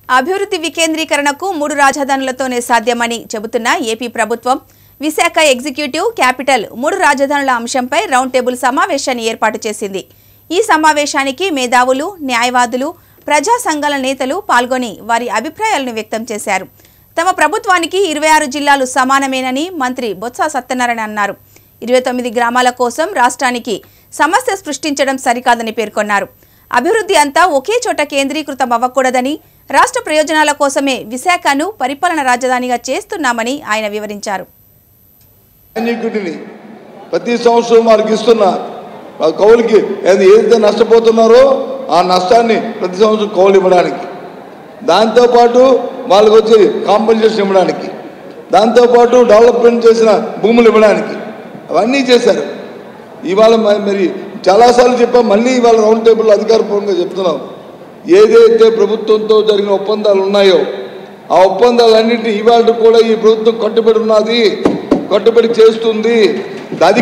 అభివృద్ధి వికేంద్రీకరణకు 3 రాజధానులతోనే సాధ్యమని చెబుతున్న ఏపీ ప్రభుత్వం విశాఖ ఎగ్జిక్యూటివ్ క్యాపిటల్ 3 రాజధానుల అంశంపై రౌండ్ టేబుల్ సమావేశాన్ని ఏర్పాటు చేసింది। ఈ సమావేశానికి మేధావులు, న్యాయవాదులు, ప్రజా సంఘాల నేతలు పాల్గొని వారి అభిప్రాయాలను వ్యక్తం చేశారు। తమ ప్రభుత్వానికి 26 జిల్లాలు సమానమేనని మంత్రి బొత్స సత్యనారాయణ అన్నారు। 29 గ్రామాల కోసం రాష్ట్రానికి సమస్య సృష్టించడం సరికాదని పేర్కొన్నారు। అభివృద్ధి అంతా ఒకే చోట కేంద్రీకృతం అవ్వకూడదని, రాష్ట్ర ప్రయోజనాల కోసమే విశాఖను పరిపాలన రాజధానిగా చేస్తున్నామని ఆయన వివరించారు। ప్రతి సంవత్సరం వారికి ఇస్తున్న కౌలుకి ఏదైతే నష్టపోతున్నారో ఆ నష్టాన్ని ప్రతి సంవత్సరం కౌలు ఇవ్వడానికి, దాంతోపాటు వాళ్ళకి వచ్చి కాంపెన్సేషన్ ఇవ్వడానికి, దాంతోపాటు డెవలప్మెంట్ చేసిన భూములు ఇవ్వడానికి అవన్నీ చేశారు। ఇవాళ మరి చాలాసార్లు చెప్పాం, మళ్ళీ ఇవాళ రౌండ్ టేబుల్ అధికారపూర్వకంగా చెప్తున్నాం, ఏదైతే ప్రభుత్వంతో జరిగిన ఒప్పందాలు ఉన్నాయో ఆ ఒప్పందాలన్నింటినీ ఇవాళ కూడా ఈ ప్రభుత్వం కట్టుబడి ఉన్నది, కట్టుబడి చేస్తుంది। అది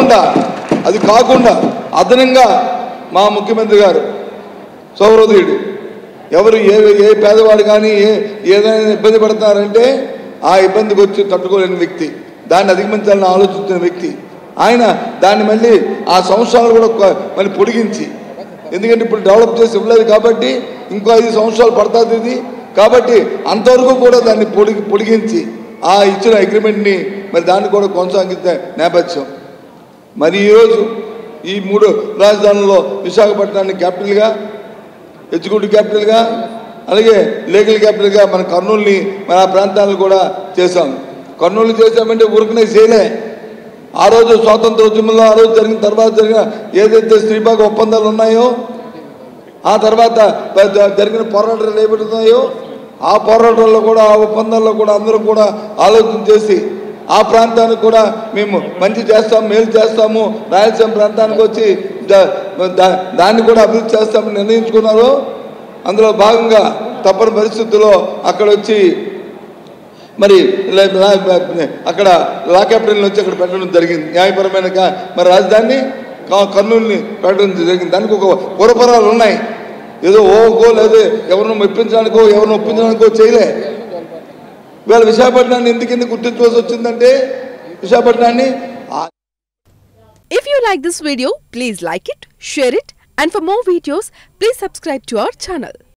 కాకుండా అదనంగా మా ముఖ్యమంత్రి గారు సౌహృదయుడు, ఎవరు ఏ పేదవాడు కానీ ఏదైనా ఇబ్బంది పడుతున్నారంటే ఆ ఇబ్బందికి వచ్చి తట్టుకోలేని వ్యక్తి, దాన్ని అధిగమించాలని ఆలోచించిన వ్యక్తి ఆయన। దాన్ని మళ్ళీ ఆ సంవత్సరాలు కూడా మళ్ళీ పొడిగించి, ఎందుకంటే ఇప్పుడు డెవలప్ చేసి ఇవ్వలేదు కాబట్టి ఇంకో 5 సంవత్సరాలు పడుతుంది ఇది కాబట్టి అంతవరకు కూడా దాన్ని పొడిగించి ఆ ఇచ్చిన అగ్రిమెంట్ని మరి దాన్ని కూడా కొనసాగించే నేపథ్యం। మరి ఈరోజు ఈ 3 రాజధానుల్లో విశాఖపట్నాన్ని క్యాపిటల్గా, ఎగ్జిక్యూటివ్ క్యాపిటల్గా, అలాగే లీగల్ క్యాపిటల్గా మన కర్నూలుని మన ఆ ప్రాంతాలను కూడా చేశాం। కర్నూలు చేశామంటే ఊరికనే చేయలే, ఆ రోజు స్వాతంత్రోద్యమంలో ఆ రోజు జరిగిన తర్వాత జరిగిన ఏదైతే శ్రీబాగ్ ఒప్పందాలు ఉన్నాయో, ఆ తర్వాత జరిగిన పోరాటాలు ఏమిటున్నాయో ఆ పోరాటాల్లో కూడా ఆ ఒప్పందాల్లో కూడా అందరూ కూడా ఆలోచన చేసి ఆ ప్రాంతానికి కూడా మేము మంచి చేస్తాము, మేలు చేస్తాము, రాయలసీమ ప్రాంతానికి వచ్చి దాన్ని కూడా అభివృద్ధి చేస్తామని నిర్ణయించుకున్నారు। అందులో భాగంగా తప్పని పరిస్థితుల్లో అక్కడ వచ్చి మరి అక్కడ లా క్యాపిటల్ వచ్చి అక్కడ పెట్టడం జరిగింది, న్యాయపరమైన మరి రాజధాని కర్నూలుని పెట్టడం జరిగింది। దానికి ఒక పురపరాలు ఉన్నాయి, ఏదో ఓకో లేదా ఎవరిని మెప్పించడానికో ఎవరిని ఒప్పించడానికో చేయలే। ఇవాళ విశాఖపట్నాన్ని ఎందుకు గుర్తించవలసి వచ్చిందంటే విశాఖపట్నాన్ని If you like this video, please like it, share it, and for more videos, please subscribe to our channel.